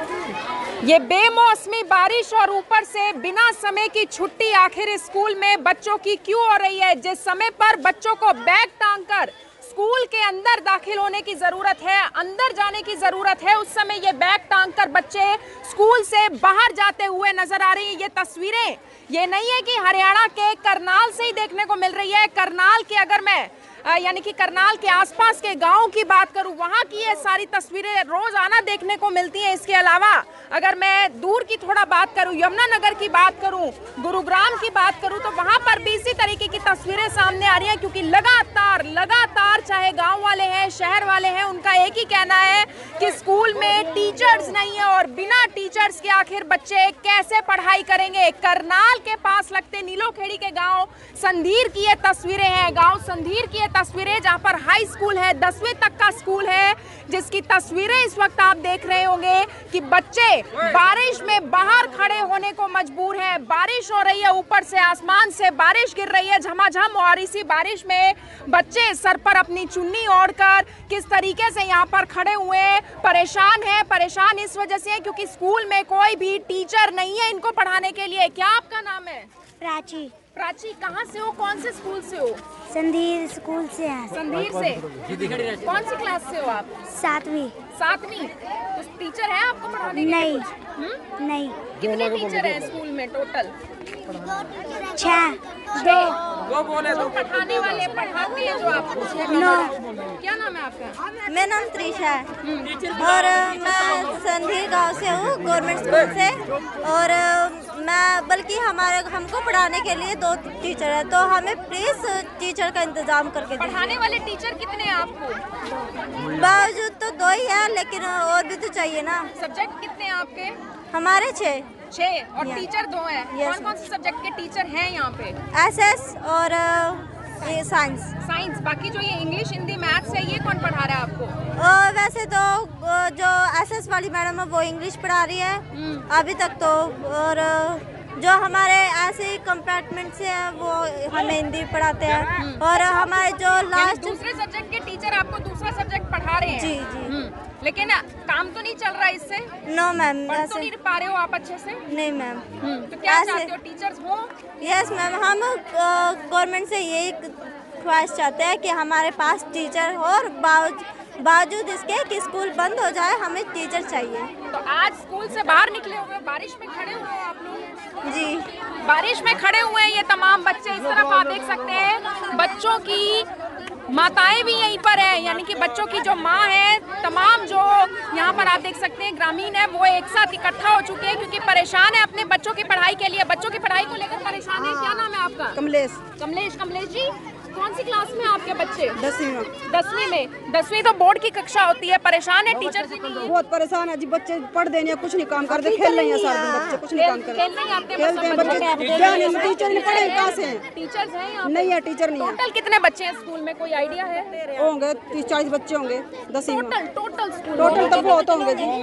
ये बेमौसमी बारिश और ऊपर से बिना समय की छुट्टी आखिर स्कूल में बच्चों की क्यों हो रही है? जिस समय पर बच्चों को बैग टांगकर स्कूल के अंदर दाखिल होने की जरूरत है, अंदर जाने की जरूरत है, उस समय ये बैग टांगकर बच्चे स्कूल से बाहर जाते हुए नजर आ रही है। ये तस्वीरें ये नहीं है कि हरियाणा के करनाल से ही देखने को मिल रही है। करनाल के अगर मैं यानी कि करनाल के आसपास के गांव की बात करूं, वहां की ये सारी तस्वीरें रोजाना देखने को मिलती हैं। इसके अलावा अगर मैं दूर की थोड़ा बात करूं, यमुनानगर की बात करूं, गुरुग्राम की बात करूं, तो वहां पर भी इसी तरीके की तस्वीरें सामने आ रही हैं। क्योंकि लगातार चाहे गांव वाले हैं, शहर वाले हैं, उनका एक ही कहना है कि स्कूल में टीचर्स नहीं है और बिना टीचर्स के आखिर बच्चे कैसे पढ़ाई करेंगे। करनाल के पास लगते नीलोखेड़ी के गाँव संधीर की ये तस्वीरें हैं। गाँव संधीर की तस्वीरें जहां पर हाई स्कूल है, 10वीं तक का स्कूल है, जिसकी तस्वीरें इस वक्त आप देख रहे होंगे कि बच्चे बारिश में बाहर खड़े होने को मजबूर हैं। बारिश हो रही है, ऊपर से आसमान से बारिश गिर रही है झमाझम, और इसी बारिश में बच्चे सर पर अपनी चुन्नी ओढ़कर किस तरीके से यहाँ पर खड़े हुए परेशान इस वजह से है क्योंकि स्कूल में कोई भी टीचर नहीं है इनको पढ़ाने के लिए। क्या आपका नाम है? प्राची, कहाँ से हो? कौन से स्कूल से हो? संधीर स्कूल से हैं। संधीर से। कौन सी क्लास से हो आप? 7वीं। तो टीचर है आपको पढ़ाने के लिए? नहीं। कितने टीचर हैं स्कूल में टोटल? 6। दो पढ़ाने वाले पढ़ाते हैं जो आपको? 9। क्या नाम है आपका? मेरा नाम त्रिशा है और मैं संधीर गांव से हूँ, गवर्नमेंट स्कूल से। और मैं बल्कि हमको पढ़ाने के लिए 2 टीचर है, तो हमें प्लीज टीचर का इंतजाम करके दीजिए। पढ़ाने वाले टीचर कितने हैं आपको? बावजूद तो 2 ही है, लेकिन और भी तो चाहिए ना। सब्जेक्ट कितने हैं आपके? हमारे 6 और टीचर 2 हैं। कौन से सब्जेक्ट के टीचर हैं यहाँ पे? SS और साइंस। बाकी जो ये इंग्लिश, हिंदी, मैथ्स है, ये कौन पढ़ा रहा है आपको? वैसे तो जो SS वाली मैडम है वो इंग्लिश पढ़ा रही है अभी तक तो, और जो हमारे ऐसे कंपार्टमेंट से है वो हमें हिंदी पढ़ाते हैं। और हमारे जो लास्ट दूसरे सब्जेक्ट के टीचर आपको दूसरा सब्जेक्ट पढ़ा रहे हैं? जी। लेकिन काम तो नहीं चल रहा है इससे? No ma'am. पढ़ तो नहीं पा रहे हो आप अच्छे से? नहीं मैम। तो क्या चाहते हो, टीचर्स हो? यस मैम, हम गवर्नमेंट से यही ख्वाहिश चाहते हैं कि हमारे पास टीचर हो, और बावजूद इसके कि स्कूल बंद हो जाए हमें टीचर चाहिए। तो आज स्कूल से बाहर निकले हुए, बारिश में खड़े हुए हैं आप लोग? जी, बारिश में खड़े हुए हैं ये तमाम बच्चे। इस तरफ आप देख सकते हैं बच्चों की माताएं भी यहीं पर है, यानी कि बच्चों की जो माँ है, तमाम जो यहाँ पर आप देख सकते हैं ग्रामीण है, वो एक साथ इकट्ठा हो चुके हैं क्योंकि परेशान है अपने बच्चों की पढ़ाई के लिए। बच्चों की पढ़ाई को लेकर परेशान है। क्या नाम है आपका? कमलेश जी, कौन सी क्लास में आपके बच्चे? 10वीं में। 10वीं तो बोर्ड की कक्षा होती है। परेशान है टीचर से? बहुत परेशान है जी, बच्चे पढ़ देने कुछ नहीं काम करते, खेल रहे हैं सारा दिन, बच्चे कुछ नहीं काम करते, खेलते हैं बच्चे। टीचर नहीं पढ़े कहाँ से? टीचर्स हैं नहीं है, टीचर नहीं है। टोटल कितने बच्चे हैं स्कूल में, कोई आइडिया है? होंगे 30-40 बच्चे होंगे 10वीं में। टोटल तो बहुत होंगे जी।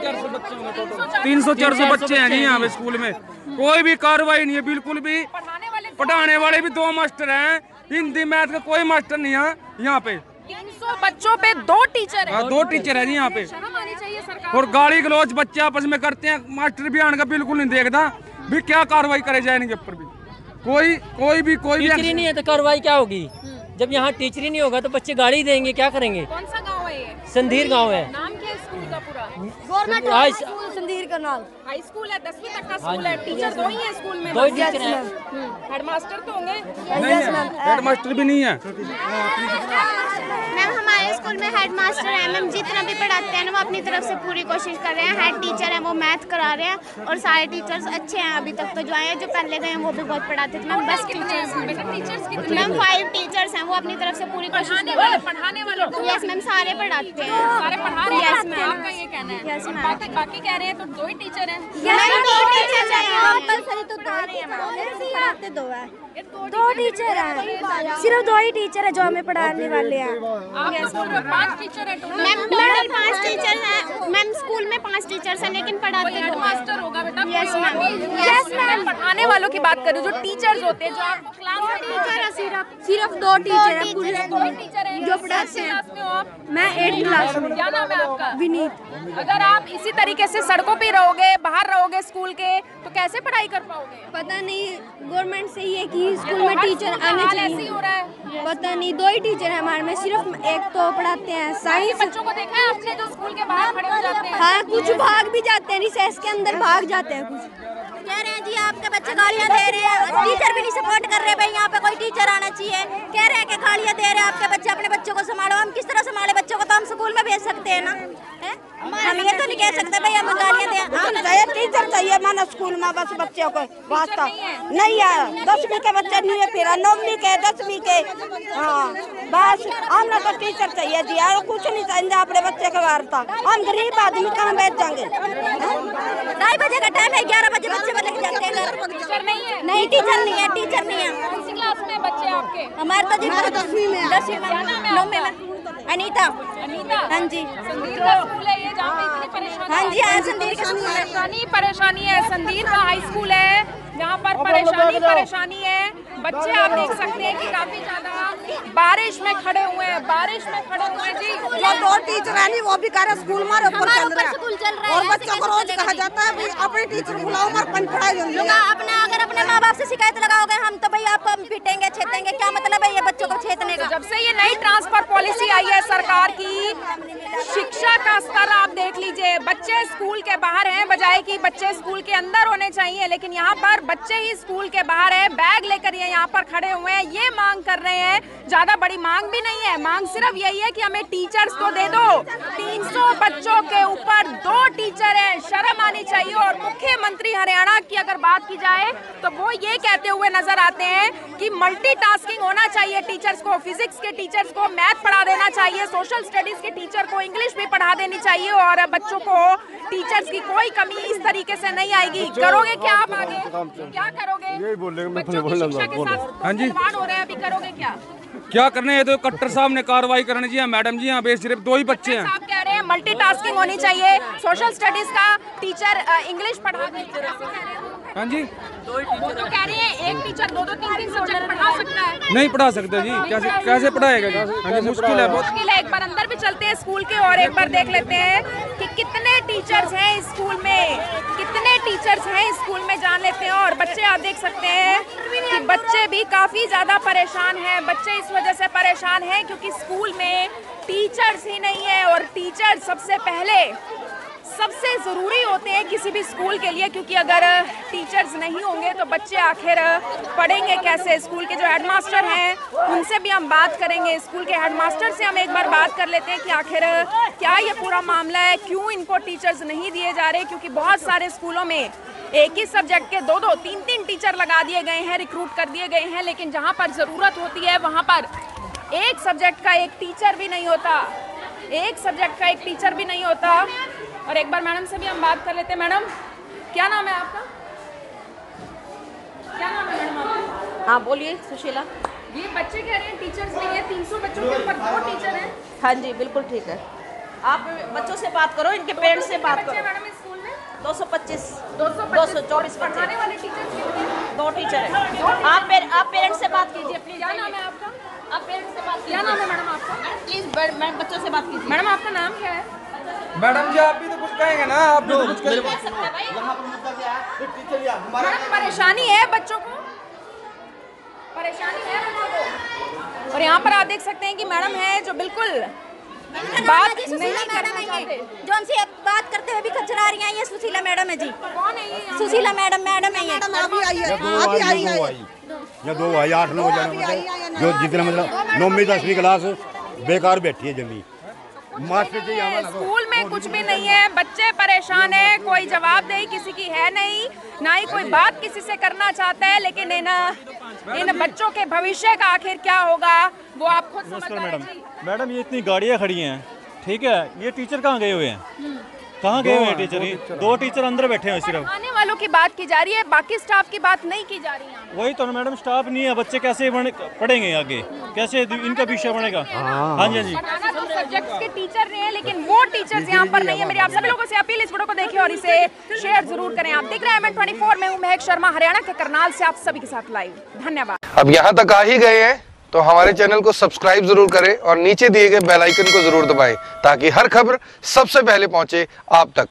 300-400 बच्चे हैं जी यहाँ पे स्कूल में। कोई भी कार्रवाई नहीं है बिल्कुल भी। पढ़ाने वाले भी 2 मास्टर हैं, हिंदी मैथ का कोई मास्टर नहीं है यहाँ पे। 300 बच्चों पे 2 टीचर हैं। 2 टीचर है जी यहाँ पे। शर्म आनी चाहिए सरकार। और गाली गलौज बच्चे आपस में करते हैं, मास्टर भी आने का बिल्कुल नहीं देखता भी क्या कार्रवाई करे जाए इनके ऊपर भी। कोई भी टीचर ही नहीं है तो कार्रवाई क्या होगी? जब यहाँ टीचर ही नहीं होगा तो बच्चे गाली देंगे, क्या करेंगे? कौन सा गाँव है ये? संधीर गाँव है। नाम क्या है स्कूल का पूरा? Government school Sandhir Karnal. High school है, 10वीं तक का स्कूल है। टीचर 2 ही है स्कूल में? 2 टीचर हैं। हेडमास्टर तो होंगे? हेडमास्टर भी नहीं है मैम। हमारे स्कूल में हेडमास्टर है मैम, जितना भी पढ़ाते हैं ना वो अपनी तरफ से पूरी कोशिश कर रहे हैं। हेड टीचर है वो मैथ करा रहे हैं और सारे टीचर्स अच्छे हैं अभी तक तो। जो आए हैं, जो पहले गए हैं वो भी बहुत पढ़ाते थे मैम। बस टीचर्स मैम 5 टीचर्स हैं, वो अपनी तरफ से पूरी कोशिश कर रहे हैं। पढ़ाने वाले? यस मैम, सारे पढ़ाते हैं। सारे पढ़ा रहे हैं? Yes ma'am. आपका ये कहना है? Yes ma'am. बाकी कह रहे हैं तो 2 ही टीचर हैं। दो टीचर हैं, सिर्फ 2 ही टीचर है जो हमें पढ़ाने वाले हैं। 5 टीचर है मैम टोटल 5 टीचर हैं मैम। स्कूल में 5 5 टीचर्स हैं लेकिन पढ़ाते दो मास्टर होगा बेटा। Yes ma'am. Yes ma'am. पढ़ाने वालों की बात करूँ, जो टीचर्स होते हैं, जो आपको क्लास में टीचर है सिर्फ 2 टीचर हैं पूरे कोई टीचर है जो पढ़ाते हैं। क्लास में हो आप? मैं 8th क्लास में। क्या नाम है आपका? विनीत। अगर आप इसी तरीके से सड़कों पे रहोगे, बाहर रहोगे स्कूल के, तो कैसे पढ़ाई कर पाओगे? पता नहीं गवर्नमेंट से ये कि स्कूल में टीचर आने ऐसे ही चाहिए। हो रहा है। पता नहीं 2 ही टीचर हैं हमारे में, सिर्फ एक तो पढ़ाते हैं साइंस। बच्चों को देखा है आपने जो स्कूल के बाहर खड़े हो जाते हैं? हाँ, कुछ भाग भी जाते हैं, रिसेस के अंदर भाग जाते हैं कुछ। कह रहे हैं जी आपके बच्चे गालियाँ दे रहे हैं, टीचर भी नहीं सपोर्ट कर रहे, भाई यहाँ पे कोई टीचर आना चाहिए। कह रहे हैं कि गालियाँ दे रहे हैं आपके बच्चे, अपने बच्चों को संभालो। हम किस तरह संभाले बच्चों को? तो हम स्कूल में भेज सकते हैं ना, हम ये तो नहीं कह सकते भाई हम गालियाँ दें। टीचर चाहिए माना स्कूल में, बस बच्चों को वास्ता नहीं है। 10वीं के बच्चे नहीं है, फिर 9वीं के 10वीं के, हाँ बस हमने तो टीचर चाहिए जी, और कुछ नहीं चाहिए अपने बच्चे के वास्ता। हम गरीब आदमी कहाँ बैठ जाएंगे? 2:30 बजे का टाइम है, 11 बजे बच्चे को लेके जाते हैं। टीचर नहीं है? नहीं टीचर नहीं है, टीचर नहीं है। कौन सी क्लास में बच्चे आपके? हमारे तो जी 10वीं में। 10वीं में, क्या नाम है 9वीं में। अनीता। अनीता? हाँ जी। संदीर का स्कूल है ये, जहाँ पे इतनी परेशानी? हाँ जी, हाँ संदीर का स्कूल है। परेशानी है। संदीर का हाई स्कूल है, जहाँ पर परेशानी है। बच्चे आप देख सकते हैं कि काफी ज्यादा बारिश में खड़े हुए हैं, जी। जो 2 टीचर है नहीं वो भी कह रहे स्कूल में ऊपर चल रहा स्कूल चल रहा है, है, और बच्चों को रोज कहा जाता है भाई अपने टीचर बुलाओ मर पढ़ाई लोग अपने अगर अपने माँ बाप से शिकायत लगाओगे हम तो भाई आपको हम पीटेंगे छेतेंगे, क्या मतलब है ये बच्चों को छेतने का? जब से ये नई ट्रांसफर पॉलिसी आई है सरकार की, शिक्षा का स्तर आप देख लीजिए। बच्चे स्कूल के बाहर हैं बजाय कि बच्चे स्कूल के अंदर होने चाहिए, लेकिन यहाँ पर बच्चे ही स्कूल के बाहर है, बैग लेकर ये यहाँ पर खड़े हुए हैं। ये मांग कर रहे हैं, ज्यादा बड़ी मांग भी नहीं है, मांग सिर्फ यही है कि हमें टीचर्स तो दे दो। 300 बच्चों के ऊपर 2 टीचर हैं, शर्म आनी चाहिए। और मुख्यमंत्री हरियाणा की अगर बात की जाए तो वो ये कहते हुए नजर आते हैं कि मल्टीटास्किंग होना चाहिए टीचर्स को, फिजिक्स के टीचर्स को मैथ पढ़ा देना चाहिए, सोशल स्टडीज के टीचर को इंग्लिश भी पढ़ा देनी चाहिए, और बच्चों को टीचर्स की कोई कमी इस तरीके से नहीं आएगी। करोगे क्या आप आगे? क्या करोगे? यही बोलेंगे, मैं बच्चों की शिक्षा के साथ हाँ जी। खिलवाड़ हो रहे हैं, अभी करोगे क्या करने हैं? तो कट्टर साहब ने कार्रवाई करनी चाहिए। मैडम जी यहाँ पे सिर्फ 2 ही बच्चे हैं। आप कह रहे हैं मल्टीटास्किंग होनी चाहिए, सोशल स्टडीज का टीचर इंग्लिश पढ़ा देंगे, हाँ जी, वो तो कह रहे हैं एक टीचर 2-2 3-3 सब्जेक्ट पढ़ा सकता है। नहीं पढ़ा सकते जी, कैसे पढ़ाएगा जी? हाँ जी, मुश्किल है बहुत। मुश्किल है। एक बार अंदर भी चलते हैं स्कूल के और एक बार देख लेते हैं कि कितने टीचर्स हैं इस स्कूल में, जान लेते हैं। और बच्चे आप देख सकते हैं कि बच्चे भी काफी ज्यादा परेशान हैं। बच्चे इस वजह से परेशान हैं क्योंकि स्कूल में टीचर्स ही नहीं है, और टीचर सबसे ज़रूरी होते हैं किसी भी स्कूल के लिए, क्योंकि अगर टीचर्स नहीं होंगे तो बच्चे आखिर पढ़ेंगे कैसे। स्कूल के जो हेडमास्टर हैं उनसे भी हम बात करेंगे, स्कूल के हेडमास्टर से हम एक बार बात कर लेते हैं कि आखिर क्या ये पूरा मामला है, क्यों इनको टीचर्स नहीं दिए जा रहे। क्योंकि बहुत सारे स्कूलों में एक ही सब्जेक्ट के 2-2, 3-3 टीचर लगा दिए गए हैं, रिक्रूट कर दिए गए हैं, लेकिन जहाँ पर ज़रूरत होती है वहाँ पर एक सब्जेक्ट का एक टीचर भी नहीं होता, और एक बार मैडम से भी हम बात कर लेते हैं। मैडम, क्या नाम है आपका? क्या नाम है मैडम आपका? हाँ बोलिए सुशीला। ये बच्चे कह रहे हैं टीचर्स नहीं है, 300 बच्चों के ऊपर 2 टीचर हैं। हाँ जी बिल्कुल ठीक है, आप बच्चों से बात करो, इनके पेरेंट्स से बात करो। मैडम इस स्कूल में 225 224 बच्चे, पढ़ाने वाले टीचर्स कितने हैं? 2 टीचर हैं। आप पेरेंट्स से बात कीजिए प्लीज। क्या नाम है आपका? आप पेरेंट्स से बात कीजिए। क्या नाम है मैडम आपका? प्लीज बच्चों से बात कीजिए। मैडम आपका नाम क्या है? मैडम जी आप भी तो कुछ कहेंगे ना, आप भी तो कुछ कहेंगे। मैडम परेशानी है बच्चों को, और यहाँ पर आप देख सकते हैं कि मैडम है जो बिल्कुल बात नहीं करना चाहते। जो उनसे बात करते हुए भी खचरा रही हैं, ये सुशीला मैडम है जी। कौन है ये? सुशीला मैडम है ये। अभी आई है, या 2 आई 8-9 बजे, जो जितना मतलब 9वीं 10वीं क्लास बेकार बैठी है जमी। मास्टर जी स्कूल में कुछ भी नहीं है, बच्चे परेशान है, कोई जवाबदेही किसी की है नहीं, ना ही कोई बात किसी से करना चाहता है। लेकिन इन बच्चों के भविष्य का आखिर क्या होगा वो आप खुद समझ रहे। मैडम ये इतनी गाड़ियाँ खड़ी हैं, ठीक है, ये टीचर कहाँ गए हुए हैं? कहाँ गए हुए हैं टीचर? 2 टीचर अंदर बैठे हैं सिर्फ। आने वालों की बात की जा रही है, बाकी स्टाफ की बात नहीं की जा रही है। वही तो मैडम, स्टाफ नहीं है, बच्चे कैसे पढ़ेंगे आगे, कैसे इनका विषय बनेगा? हाँ जी हाँ जी। सब्जेक्ट्स के टीचर रहे हैं, लेकिन वो टीचर्स यहाँ पर नहीं है। मेरी आप सभी लोगों से अपील, इस वीडियो को देखें और इसे शेयर जरूर करें। आप देख रहे हैं MN24, मैं हूँ महक शर्मा, हरियाणा के करनाल से आप सभी के साथ लाइव। धन्यवाद। अब यहाँ तक आ ही गए हैं तो हमारे चैनल को सब्सक्राइब जरूर करें और नीचे दिए गए बेल आइकन को जरूर दबाएं ताकि हर खबर सबसे पहले पहुंचे आप तक।